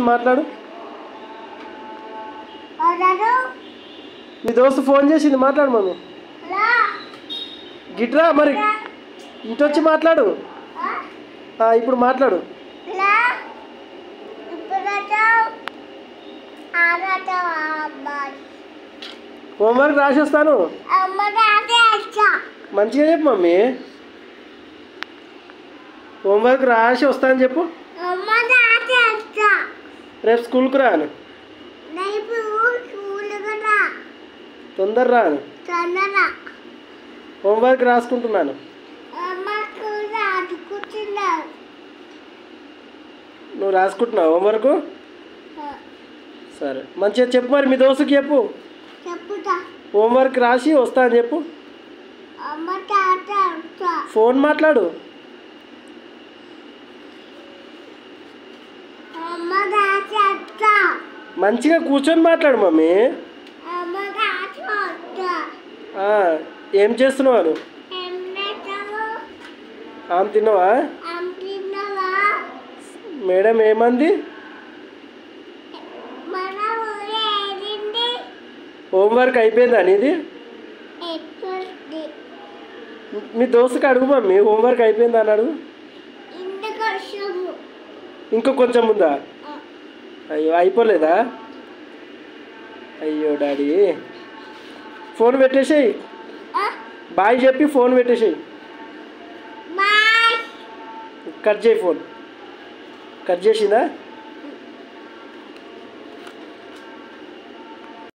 మాట్లాడు. మీ దోస్తు ఫోన్ చేసింది, మాట్లాడు మమ్మీ. గిట్రా మరి ఇటు వచ్చి మాట్లాడు. ఇప్పుడు మాట్లాడు. హోంవర్క్ రాసి వస్తాను. మంచిగా చెప్పు మమ్మీ. హోంవర్క్ రాసి వస్తాను చెప్పు. రేపు స్కూల్కి రాను. తొందర రాను. హోంవర్క్ రాసుకుంటున్నాను. నువ్వు రాసుకుంటున్నావు హోంవర్క్? సరే మంచిగా చెప్పు మరి. మీ దోస్తుకి చెప్పు హోంవర్క్ రాసి వస్తా అని చెప్పు. ఫోన్ మాట్లాడు. మంచిగా కూర్చొని మాట్లాడు మమ్మీ. ఏం చేస్తున్నావు నువ్వు? ఆమె తిన్నావా? మేడం ఏమంది? హోంవర్క్ అయిపోయిందా నీది? మీ దోస్తుకి అడుగు మమ్మీ, హోంవర్క్ అయిపోయిందా అని అడుగు. ఇంకో కొంచెం ఉందా? అయ్యో అయిపోలేదా? అయ్యో డాడీ. ఫోన్ పెట్టేసేయి. బాయ్ చెప్పి ఫోన్ పెట్టేసేయి. కట్ చేయి. ఫోన్ కట్ చేసిందా?